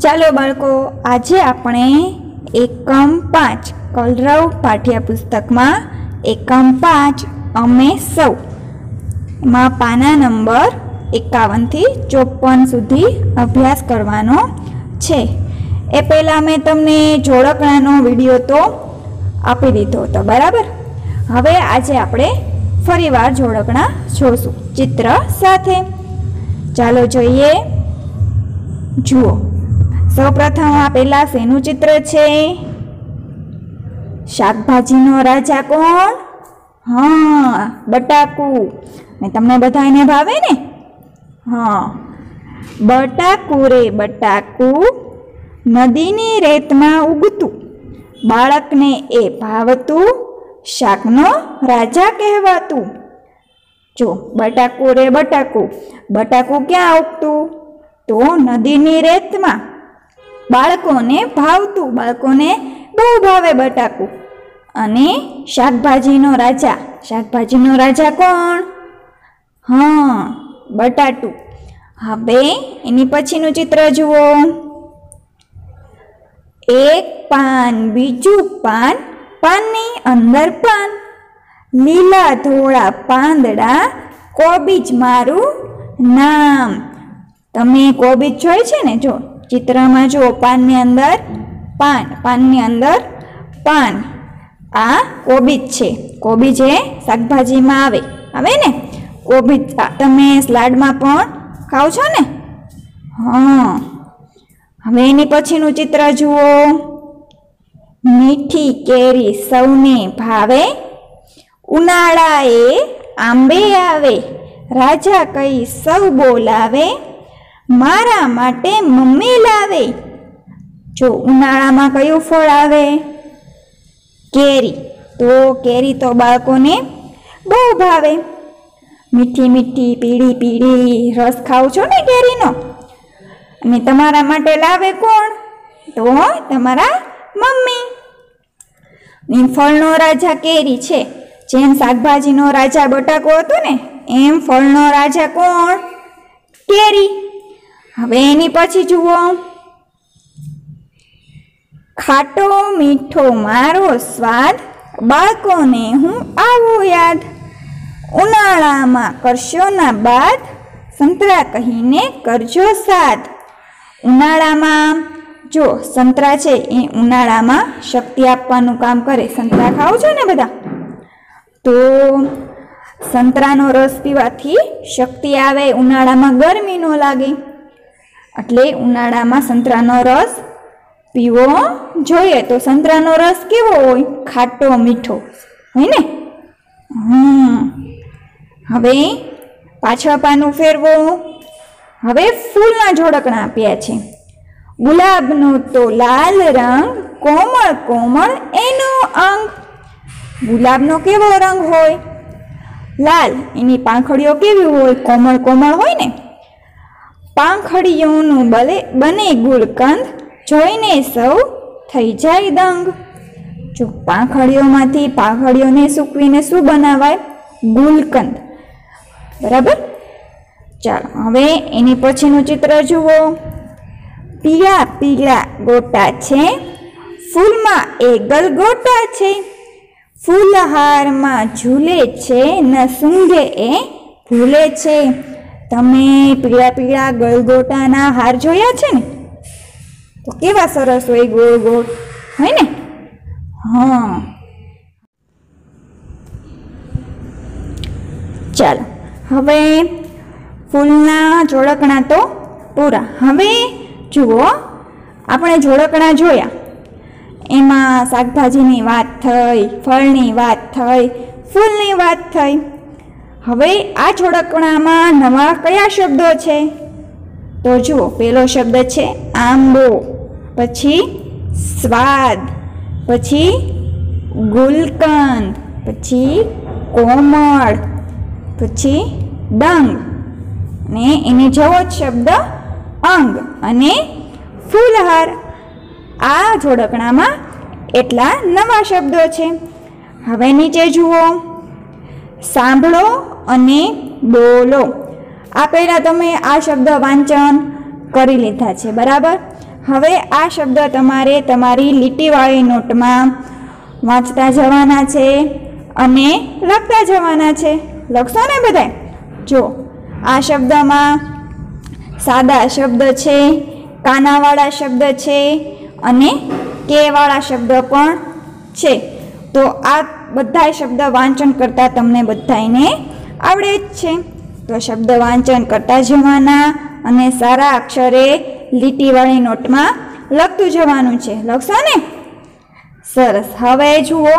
ચાલો બાળકો, આજે આપણે એકમ 5 કલરવ પાઠ્યપુસ્તકમાં એકમ 5 અમે સૌ માં પાના નંબર 51 થી 54 સુધી અભ્યાસ કરવાનો છે। એ પહેલાં મેં તમને જોડકણાનો વિડીયો તો આપી દીધો હતો, બરાબર। હવે આજે આપણે ફરીવાર જોડકણા જોશું ચિત્ર સાથે। ચાલો જોઈએ। જુઓ, સૌપ્રથમ આ પહેલા શેનું ચિત્ર છે? શાકભાજીનો રાજા કોણ? હા, બટાકુ। ને તમને બધાને ભાવે ને? હા, બટાકુ રે બટાકુ, નદીની રેતમાં ઉગતું, બાળકને એ ભાવતું, શાકનો રાજા કહેવાતું। જો, બટાકુ રે બટાકુ, બટાકુ ક્યાં ઉગતું? તો નદીની રેતમાં। બાળકોને ભાવતું, બાળકોને બહુ ભાવે બટાકુ। અને શાકભાજીનો રાજા, શાકભાજીનો રાજા કોણ? હા, બટાટું। હવે એની પછીનું ચિત્ર જુઓ। એક પાન, બીજું પાન, પાનની અંદર પાન, લીલા ધોળા પાંદડા, કોબીજ મારું નામ। તમે કોબીજ જોઈ છે ને? જો ચિત્રમાં જુઓ, પાનની અંદર પાન, પાનની અંદર પાન, આ કોબીજ છે। કોબીજ એ શાકભાજીમાં આવે ને? કોબીજ તમે સલાડમાં પણ ખાવ છો ને? હા। હવે એની પછીનું ચિત્ર જુઓ। મીઠી કેરી સૌને ભાવે, ઉનાળાએ આંબે આવે, રાજા કઈ સૌ બોલાવે, મારા માટે મમ્મી લાવે। જો ઉનાળામાં કયું ફળ આવે? કેરી। તો કેરી તો બાળકોને બહુ ભાવે। મીઠી મીઠી, પીળી પીળી, રસ ખાવ છો ને કેરીનો? અને તમારા માટે લાવે કોણ? તો તમારા મમ્મી। ફળનો રાજા કેરી છે, જેમ શાકભાજીનો રાજા બટાકો હતો ને, એમ ફળનો રાજા કોણ? કેરી। હવે એની પછી જુઓ। ખાટો મીઠો મારો સ્વાદ, બાળકોને હું આવું યાદ, ઉનાળામાં કરશો ના બાદ, સંતરા કહીને કરજો સાદ। ઉનાળામાં જો સંતરા છે એ ઉનાળામાં શક્તિ આપવાનું કામ કરે। સંતરા ખાવ છો ને બધા? તો સંતરાનો રસ પીવાથી શક્તિ આવે, ઉનાળામાં ગરમી ન લાગે, એટલે ઉનાળામાં સંતરાનો રસ પીવો જોઈએ। તો સંતરાનો રસ કેવો હોય? ખાટો મીઠો હોય ને? હવે પાછળ પાનું ફેરવો। હવે ફૂલના જોડકણા આપ્યા છે। ગુલાબનો તો લાલ રંગ, કોમળ કોમળ એનો અંગ। ગુલાબનો કેવો રંગ હોય? લાલ। એની પાંખડીઓ કેવી હોય? કોમળ કોમળ હોય ને? પાંખડીઓનું બને ગુલકંદ, જોઈને સૌ થઈ જાય દંગ। જો પાંખડીઓમાંથી પાંખડીઓને સૂકવીને શું બનાવાય? ગુલકંદ, બરાબર। ચાલો હવે એની પછીનું ચિત્ર જુઓ। પીળા પીળા ગોટા છે, ફૂલમાં એ ગલગોટા છે, ફૂલહારમાં ઝૂલે છે, ન સૂંઘે એ ભૂલે છે। તમે પીળા પીળા ગલગોટાના હાર જોયા છે ને? તો કેવા સરસ હોય, ગોળ ગોળ હોય ને? હા। ચાલો હવે ફૂલના જોડકણા તો પૂરા। હવે જુઓ, આપણે જોડકણા જોયા, એમાં શાકભાજીની વાત થઈ, ફળની વાત થઈ, ફૂલની વાત થઈ। હવે આ જોડકણામાં નવા કયા શબ્દો છે? તો જુઓ, પહેલો શબ્દ છે આંબો, પછી સ્વાદ, પછી ગુલકંદ, પછી કોમળ, પછી દંગ, ને એની જેવો જ શબ્દ અંગ અને ફૂલહાર। આ જોડકણામાં એટલા નવા શબ્દો છે। હવે નીચે જુઓ। સાંભળો અને બોલો। આ પહેલાં તમે આ શબ્દ વાંચન કરી લીધા છે, બરાબર। હવે આ શબ્દ તમારે તમારી લીટીવાળી નોટમાં વાંચતા જવાના છે અને લખતા જવાના છે. લખશો ને બધાય? જો આ શબ્દમાં સાદા શબ્દ છે, કાનાવાળા શબ્દ છે અને કેવાળા શબ્દ પણ છે. તો આ બધા શબ્દ વાંચન કરતાં તમને બધાને આવડે જ છે. તો શબ્દ વાંચન કરતા જવાના અને સારા અક્ષરે લીટીવાળી નોટમાં લખતું જવાનું છે. લખશો ને? સરસ. હવે જુઓ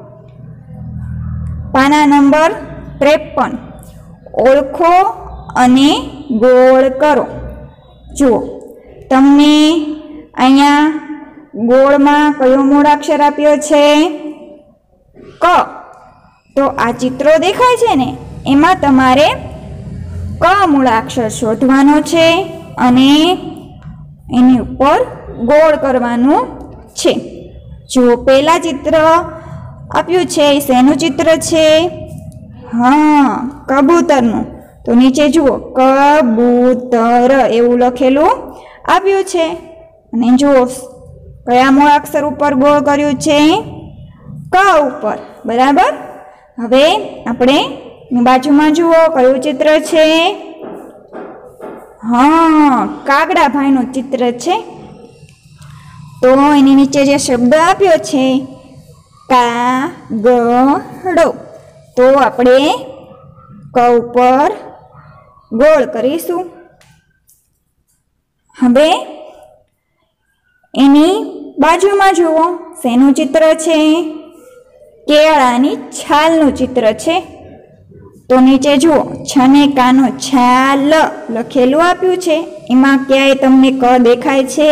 પાના નંબર 53. ઓળખો અને ગોળ કરો. જુઓ તમને અહીંયા ગોળમાં કયો મૂળાક્ષર આપ્યો છે? ક. તો આ ચિત્રો દેખાય છે ને, એમાં તમારે ક મૂળાક્ષર શોધવાનો છે અને એની ઉપર ગોળ કરવાનું છે. જો પહેલા ચિત્ર આપ્યું છે એ શેનું ચિત્ર છે? હા, કબૂતરનું. તો નીચે જુઓ કબૂતર એવું લખેલું આપ્યું છે અને જુઓ કયા મૂળાક્ષર ઉપર ગોળ કર્યું છે? ક ઉપર. બરાબર. હવે આપણે બાજુમાં જુઓ કયું ચિત્ર છે? હા, કાગડાભાઈનું ચિત્ર છે. તો એની નીચે જે શબ્દ આપ્યો છે કાગડો, તો આપણે ક ઉપર ગોળ કરીશું. હવે એની બાજુમાં જુઓ શેનું ચિત્ર છે? કેળાની છાલનું ચિત્ર છે. તો નીચે જુઓ છને કાનો છાલ લખેલું આપ્યું છે. એમાં ક્યાંય તમને ક દેખાય છે?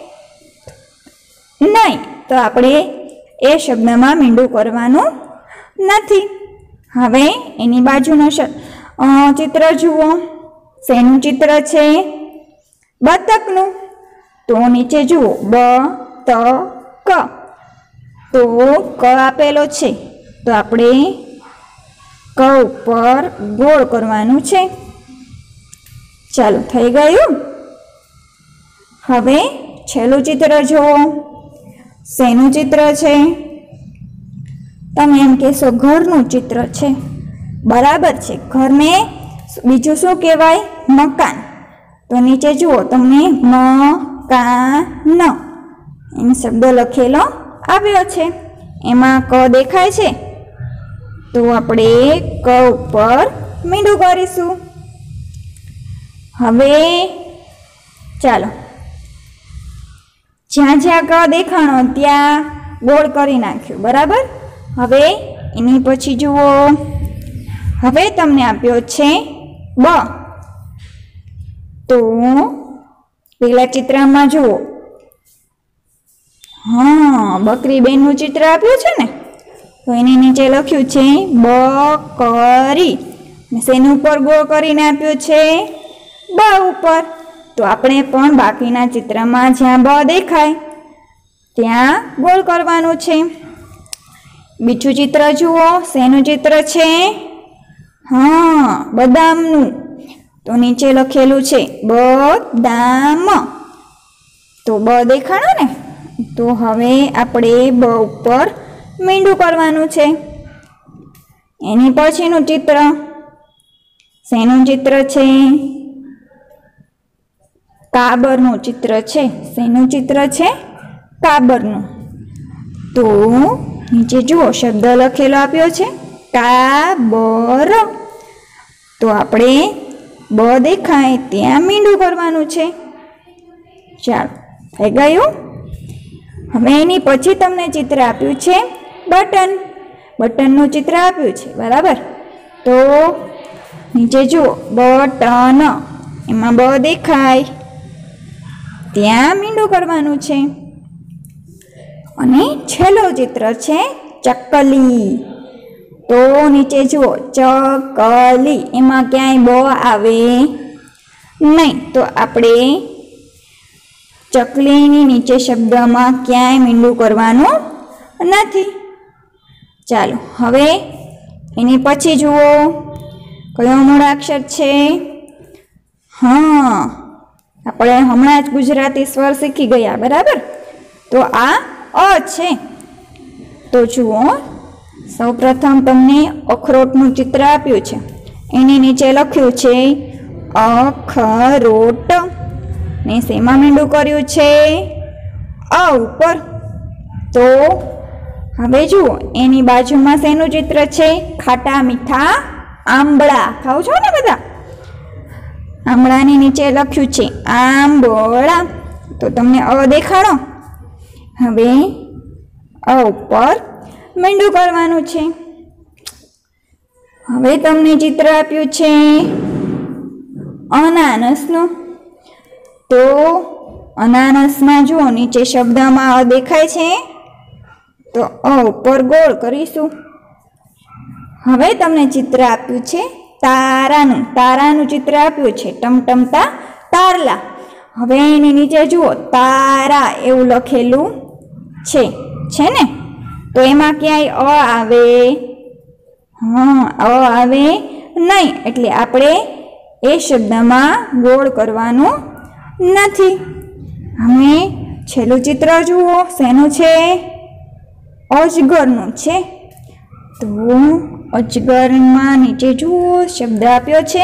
નહીં. તો આપણે એ શબ્દમાં મીંડું કરવાનું નથી. હવે એની બાજુનું ચિત્ર જુઓ. શેનું ચિત્ર છે? બતકનું. તો નીચે જુઓ બ-ત-ક. તો ક આપેલો છે તો આપણે ક ઉપર ગોળ કરવાનું છે. ચાલો, થઈ ગયું. હવે છેલ્લું ચિત્ર જુઓ. શેનું ચિત્ર છે? તમે એમ કહેશો ઘરનું ચિત્ર છે. બરાબર છે. ઘરને બીજું શું કહેવાય? મકાન. તો નીચે જુઓ તમને મકાન એમ શબ્દ લખેલો આવ્યો છે. એમાં ક દેખાય છે તો આપણે ક ઉપર મીંડું કરીશું. હવે ચાલો, જ્યાં જ્યાં ક દેખાણો ત્યાં ગોળ કરી નાખ્યું. બરાબર. હવે એની પછી જુઓ, હવે તમને આપ્યો છે બ. તો પેલા ચિત્રમાં જુઓ, હા, બકરી બેનનું ચિત્ર આપ્યું છે ને, તો એની નીચે લખ્યું છે બકરી. શેની ઉપર ગોળ કરીને આપ્યું છે? બ ઉપર. તો આપણે પણ બાકીના ચિત્રમાં જ્યાં બ દેખાય ત્યાં ગોળ કરવાનું છે. બીજું ચિત્ર જુઓ. શેનું ચિત્ર છે? હા, બદામનું. તો નીચે લખેલું છે બદામ. તો બ દેખાણો ને, તો હવે આપણે બ ઉપર મીંડું કરવાનું છે. એની પછીનું ચિત્ર શેનું ચિત્ર છે? કાબરનું ચિત્ર છે. શેનું ચિત્ર છે? કાબરનું. તો નીચે જુઓ શબ્દ લખેલો આપ્યો છે કાબર. તો આપણે બ દેખાય ત્યાં મીંડું કરવાનું છે. ચાલો, થઈ ગયું. હવે એની પછી તમને ચિત્ર આપ્યું છે બટન. બટનનું ચિત્ર આપ્યું છે. બરાબર. તો નીચે જુઓ બટન. એમાં બ દેખાય ત્યાં મીંડું કરવાનું છે. અને છેલ્લું ચિત્ર છે ચકલી. તો નીચે જુઓ ચકલી. એમાં ક્યાંય બ આવે નહીં, તો આપણે ચકલીની નીચે શબ્દમાં ક્યાંય મીંડું કરવાનું નથી. ચાલો, હવે એની પછી જુઓ, કયો મૂળાક્ષર છે? હા, આપણે હમણાં જ ગુજરાતી સ્વર શીખી ગયા, બરાબર? તો આ અ છે. તો જુઓ, સૌપ્રથમ તમને અખરોટનું ચિત્ર આપ્યું છે, એની નીચે લખ્યું છે અખરોટ ને શેમાં મીંડું કર્યું છે? અ ઉપર. તો હવે જુઓ, એની બાજુમાં શેનું ચિત્ર છે? ખાટા મીઠા આંબળા. ખાવ છો ને બધા? આંબળાની નીચે લખ્યું છે આંબળા. તો તમને અ દેખાડો. હવે અ ઉપર મીંડું કરવાનું છે. હવે તમને ચિત્ર આપ્યું છે અનાનસનું. તો અનાનસમાં જુઓ, નીચે શબ્દમાં અ દેખાય છે, તો અ ઉપર ગોળ કરીશું. હવે તમને ચિત્ર આપ્યું છે તારાનું. તારાનું ચિત્ર આપ્યું છે, ટમટમતા તારલા. હવે એની નીચે જુઓ, તારા એવું લખેલું છે ને? તો એમાં ક્યાંય અ આવે? હા, અ આવે નહીં, એટલે આપણે એ શબ્દમાં ગોળ કરવાનું નથી. હવે છેલ્લું ચિત્ર જુઓ, શેનું છે? અજગરનું છે. તો અજગરમાં નીચે જુઓ, શબ્દ આપ્યો છે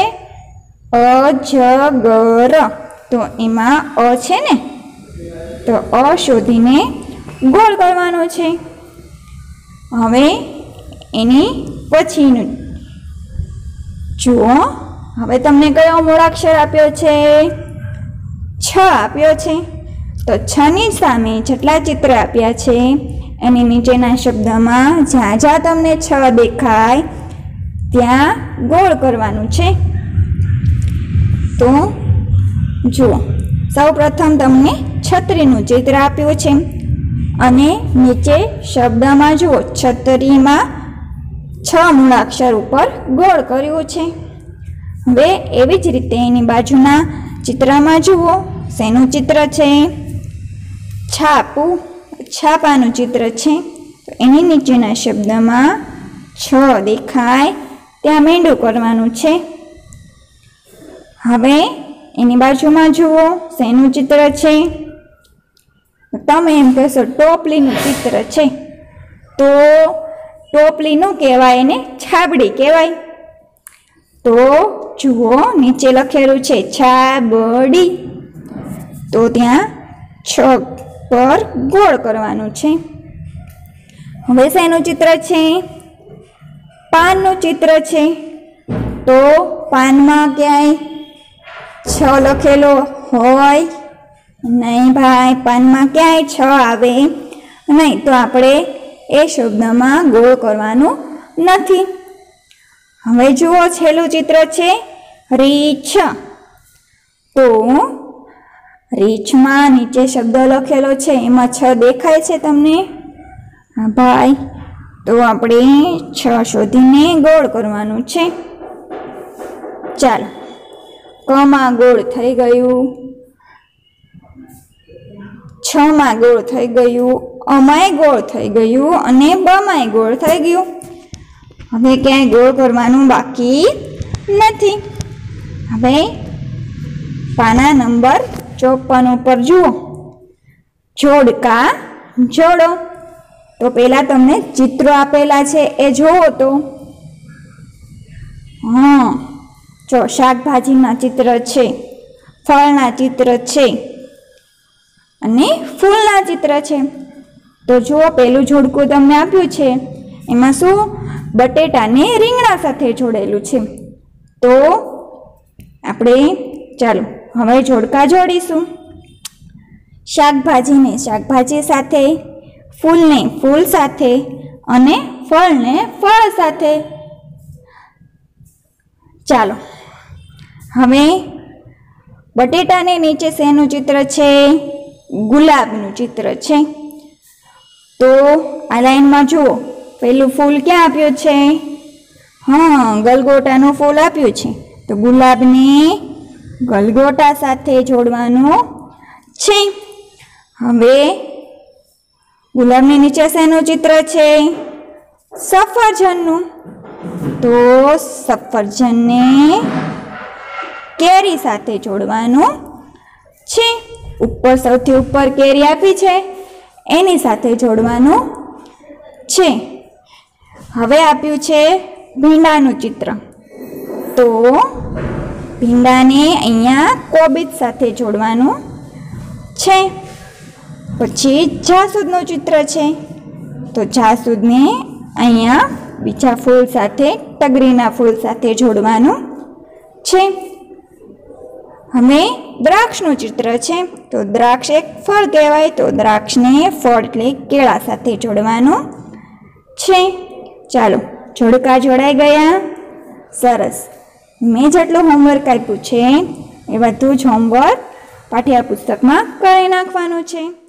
અજગર. તો એમાં અ છે ને? તો અ શોધીને ગોળ કરવાનો છે. હવે એની પછીનું જુઓ, હવે તમને કયો મૂળાક્ષર આપ્યો છે? છ આપ્યો છે. તો છની સામે જેટલા ચિત્ર આપ્યા છે એની નીચેના શબ્દમાં જ્યાં જ્યાં તમને છ દેખાય ત્યાં ગોળ કરવાનું છે. તો જુઓ, સૌપ્રથમ તમને છત્રીનું ચિત્ર આપ્યું છે અને નીચે શબ્દમાં જુઓ, છત્રીમાં છ મૂળાક્ષર ઉપર ગોળ કર્યું છે. હવે એવી જ રીતે એની બાજુના ચિત્રમાં જુઓ, શેનું ચિત્ર છે? છાપું. છાપાનું ચિત્ર છે. તો એની નીચેના શબ્દમાં છ દેખાય ત્યાં મીંડું કરવાનું છે. હવે એની બાજુમાં જુઓ, શેનું ચિત્ર છે? તમે એમ કહેશો ટોપલીનું ચિત્ર છે. તો ટોપલીનું કહેવાય ને છાબડી કહેવાય. તો જુઓ, નીચે લખેલું છે છાબડી. તો ત્યાં છ પર ગોળ કરવાનું છે. હવે શેનું ચિત્ર છે? પાનનું ચિત્ર છે. તો પાનમાં ક્યાંય છ લખેલો હોય નહીં ભાઈ, પાનમાં ક્યાંય છ આવે નહીં, તો આપણે એ શબ્દમાં ગોળ કરવાનું નથી. હવે જુઓ, છેલ્લું ચિત્ર છે રીંછ. તો રીંછમાં નીચે શબ્દ લખેલો છે, એમાં છ દેખાય છે તમને? હા ભાઈ. તો આપણે છ શોધીને ગોળ કરવાનું છે. ચાલો, કમાં ગોળ થઈ ગયું, છમાં ગોળ થઈ ગયું, અમાય ગોળ થઈ ગયું અને બમાય ગોળ થઈ ગયું. હવે ક્યાંય ગોળ કરવાનું બાકી નથી. હવે પાના નંબર 54 ઉપર જુઓ, જોડકા જોડો. તો પહેલા તમને ચિત્રો આપેલા છે એ જોવો. તો હા, જો શાકભાજીના ચિત્ર છે, ફળના ચિત્ર છે અને ફૂલના ચિત્ર છે. તો જુઓ, પહેલું જોડકું તમને આપ્યું છે, એમાં શું? બટેટાને રીંગણા સાથે જોડેલું છે. તો આપણે ચાલો હવે જોડકા જોડીશું. શાકભાજીને શાકભાજી સાથે, ફૂલને ફૂલ સાથે અને ફળને ફળ સાથે. ચાલો, હવે બટેટાને નીચે શેનું ચિત્ર છે? ગુલાબનું ચિત્ર છે. તો આ લાઈનમાં જુઓ, પહેલું ફૂલ ક્યાં આપ્યું છે? હા, ગલગોટાનું ફૂલ આપ્યું છે. તો ગુલાબને ગલગોટા સાથે જોડવાનું છે. હવે ગુલાબની નીચે શેનું ચિત્ર છે? સફરજનનું. તો સફરજનને કેરી સાથે જોડવાનું છે. ઉપર સૌથી ઉપર કેરી આપી છે એની સાથે જોડવાનું છે. હવે આપ્યું છે ભીંડાનું ચિત્ર, તો ભીંડાને અહીંયા કોબીજ સાથે જોડવાનું છે. પછી જાસૂદનું ચિત્ર છે, તો જાસૂદને અહીંયા બીજા ફૂલ સાથે, ટગરીના ફૂલ સાથે જોડવાનું છે. હવે દ્રાક્ષનું ચિત્ર છે, તો દ્રાક્ષ એક ફળ કહેવાય, તો દ્રાક્ષને ફળ એટલે કેળા સાથે જોડવાનું છે. ચાલો, જોડકા જોડાઈ ગયા? સરસ. મેં જેટલું હોમવર્ક આપ્યું છે એ બધું જ હોમવર્ક પાઠ્યપુસ્તકમાં કરી નાખવાનું છે.